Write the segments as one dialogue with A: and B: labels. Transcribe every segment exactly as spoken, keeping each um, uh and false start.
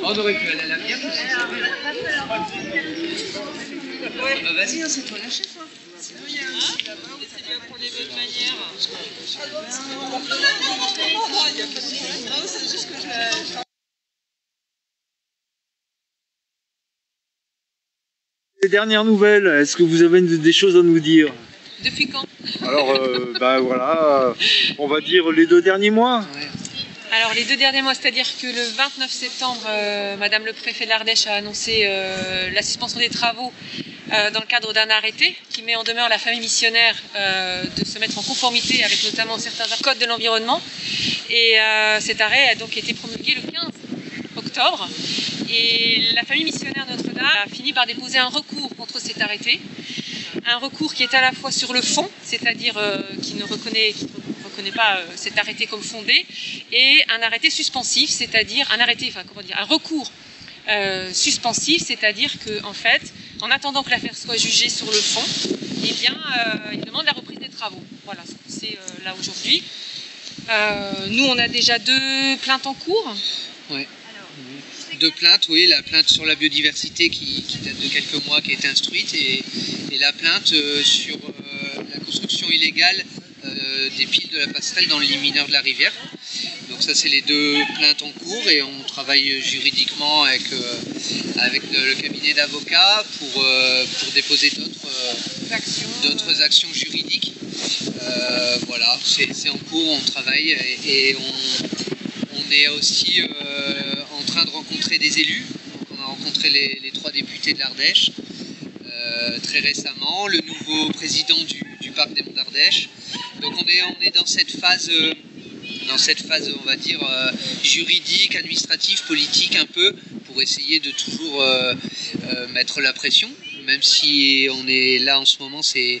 A: On aurait pu aller à la bière aussi. Ouais, bah vas-y, hein, c'est toi la chef. Hein. Sinon, il y a un petit là-bas. C'est bien pour les bonnes manières. Non, c'est juste que je...
B: Les dernières nouvelles, est-ce que vous avez des choses à nous dire?
C: Depuis quand?
B: Alors, euh, ben voilà, on va dire les deux derniers mois.
C: Ouais. Alors les deux derniers mois, c'est-à-dire que le vingt-neuf septembre, euh, Madame le préfet de l'Ardèche a annoncé euh, la suspension des travaux euh, dans le cadre d'un arrêté qui met en demeure la famille missionnaire euh, de se mettre en conformité avec notamment certains codes de l'environnement. Et euh, cet arrêt a donc été promulgué le quinze octobre. Et la famille missionnaire Notre-Dame a fini par déposer un recours contre cet arrêté. Un recours qui est à la fois sur le fond, c'est-à-dire euh, qui ne reconnaît, qui ne reconnaît pas euh, cet arrêté comme fondé, et un arrêté suspensif, c'est-à-dire un arrêté, enfin comment dire, un recours euh, suspensif, c'est-à-dire que en fait, en attendant que l'affaire soit jugée sur le fond, eh bien, euh, il demande la reprise des travaux. Voilà, c'est euh, là aujourd'hui. Euh, nous, on a déjà deux plaintes en cours.
A: Ouais. Deux plaintes, oui, la plainte sur la biodiversité qui, qui date de quelques mois, qui a été instruite, et, et la plainte euh, sur euh, la construction illégale euh, des piles de la passerelle dans le lit mineur de la rivière. Donc ça, c'est les deux plaintes en cours, et on travaille juridiquement avec, euh, avec le, le cabinet d'avocats pour, euh, pour déposer d'autres euh,
C: actions,
A: d'autres actions juridiques. Euh, voilà, c'est en cours, on travaille, et, et on, on est aussi euh, en train de rencontrer des élus. Donc on a rencontré les, les trois députés de l'Ardèche euh, très récemment, le nouveau président du, du parc des Monts d'Ardèche. Donc on est, on est dans cette phase, euh, dans cette phase, on va dire, euh, juridique, administrative, politique un peu, pour essayer de toujours euh, euh, mettre la pression. Même si on est là en ce moment, c'est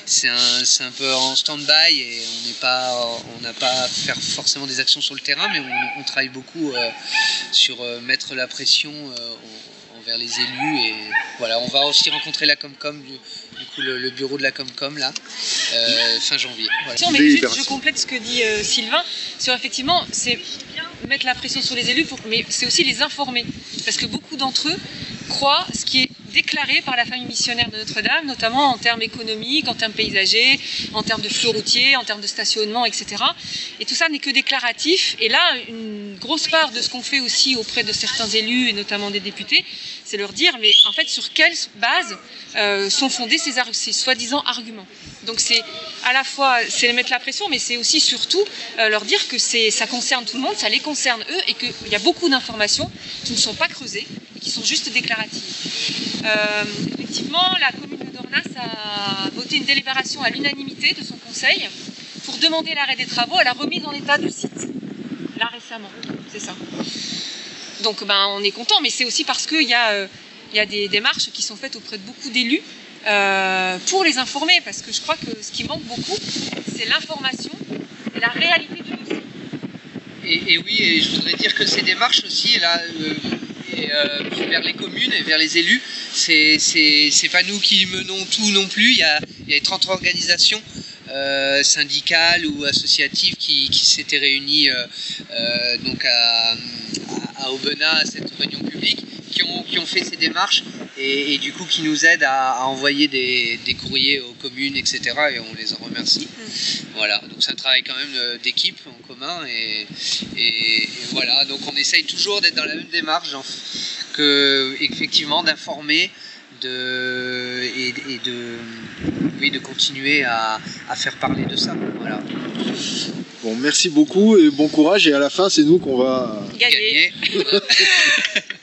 A: un, un peu en stand-by et on n'est pas, on n'a pas à faire forcément des actions sur le terrain, mais on, on travaille beaucoup euh, sur euh, mettre la pression euh, envers les élus. Et voilà, on va aussi rencontrer la Comcom, du, du coup le, le bureau de la Comcom là, euh, fin janvier. Voilà.
C: Mais juste, je complète ce que dit euh, Sylvain sur effectivement, c'est mettre la pression sur les élus, pour, mais c'est aussi les informer, parce que beaucoup d'entre eux croient ce qui est déclaré par la famille missionnaire de Notre-Dame, notamment en termes économiques, en termes paysagers, en termes de flux routiers, en termes de stationnement, et cetera. Et tout ça n'est que déclaratif. Et là, une grosse part de ce qu'on fait aussi auprès de certains élus, et notamment des députés, c'est leur dire, mais en fait, sur quelle base euh, sont fondés ces, ces soi-disant arguments. Donc c'est à la fois, c'est mettre la pression, mais c'est aussi surtout euh, leur dire que ça concerne tout le monde, ça les concerne eux, et qu'il y a beaucoup d'informations qui ne sont pas creusées, et qui sont juste déclaratives. Euh, effectivement, la commune de Dornas a voté une délibération à l'unanimité de son conseil pour demander l'arrêt des travaux et la remise en état du site. Là récemment, c'est ça. Donc ben, on est content, mais c'est aussi parce qu'il y, euh, y a des démarches qui sont faites auprès de beaucoup d'élus euh, pour les informer, parce que je crois que ce qui manque beaucoup, c'est l'information et la réalité du dossier.
A: Et, et oui, et je voudrais dire que ces démarches aussi, là, euh, et, euh, vers les communes et vers les élus, c'est pas nous qui menons tout non plus. Il y a, il y a trente organisations euh, syndicales ou associatives qui, qui s'étaient réunies euh, euh, donc à, à Aubenas, à cette réunion publique, qui ont, qui ont fait ces démarches et, et du coup qui nous aident à, à envoyer des, des courriers aux communes, et cetera. Et on les en remercie. Mmh. Voilà, donc c'est un travail quand même d'équipe en commun et, et, et voilà, donc on essaye toujours d'être dans la même démarche, que, effectivement d'informer de, et, et de, oui, de continuer à, à faire parler de ça. Voilà.
B: Bon, merci beaucoup et bon courage, et à la fin c'est nous qu'on va
C: gagner.
A: gagner.